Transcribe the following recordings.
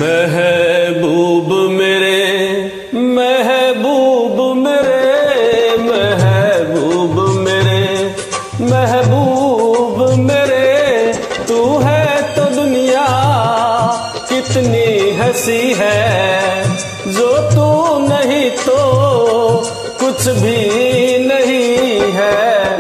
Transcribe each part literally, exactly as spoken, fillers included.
महबूब मेरे महबूब मेरे महबूब मेरे महबूब मेरे तू है तो दुनिया कितनी हंसी है, जो तू नहीं तो कुछ भी नहीं है।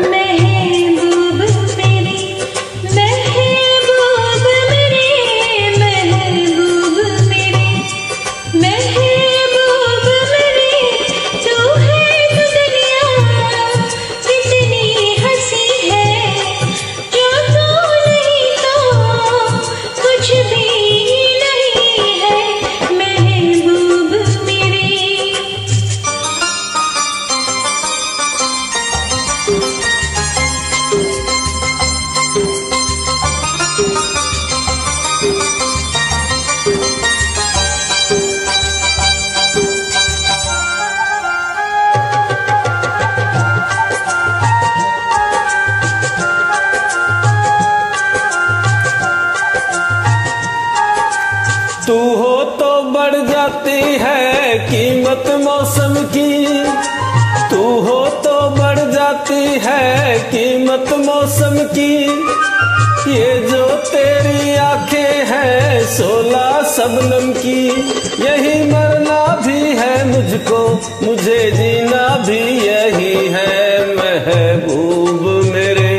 तू हो तो बढ़ जाती है कीमत मौसम की, तू हो तो बढ़ जाती है कीमत मौसम की। ये जो तेरी आंखें हैं सोलह शबनम की, यही मरना भी है मुझको, मुझे जीना भी यही है। महबूब मेरे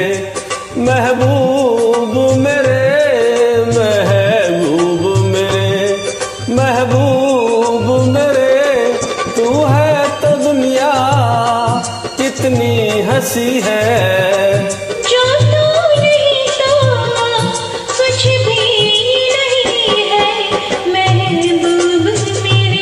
महबूब मेरे महबूब मेरे तू है तो दुनिया कितनी हंसी है, जो तू नहीं तो कुछ भी नहीं है। महबूब मेरे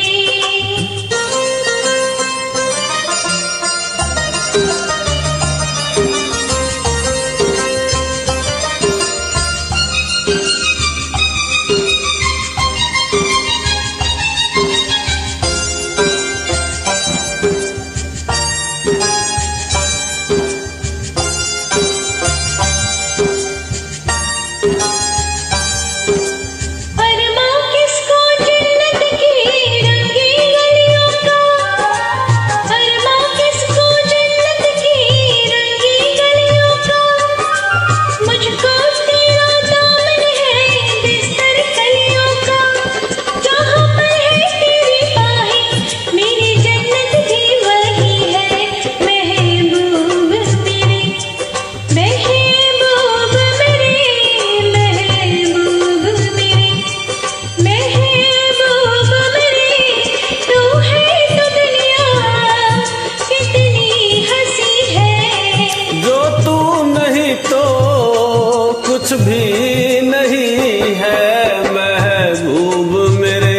कुछ भी नहीं है। महबूब मेरे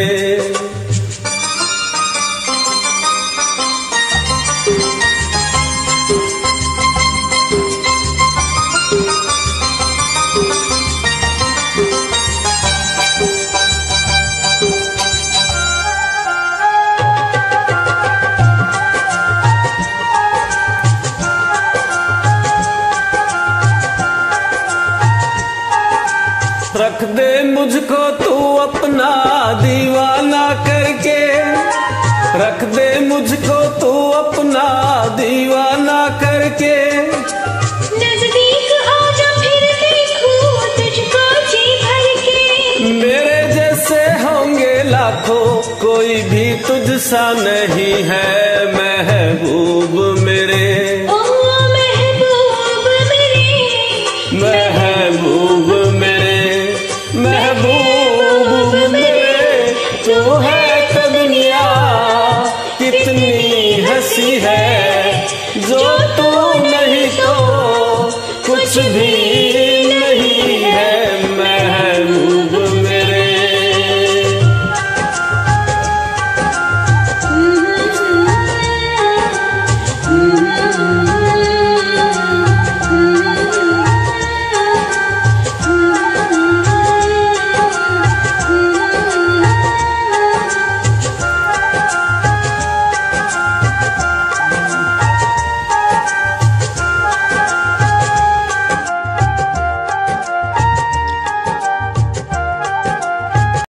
रख दे मुझको तू अपना दीवाना करके, रख दे मुझको तू अपना दीवाना करके। नजदीक आजा फिर देखूं तुझको जी भर के, मेरे जैसे होंगे लाखों कोई भी तुझसा नहीं है। महबूब मेरे ओ महबूब मेरे महबूब मेरे महबूब मेरे तू है तो दुनिया कितनी हंसी है, जो तू नहीं तो कुछ भी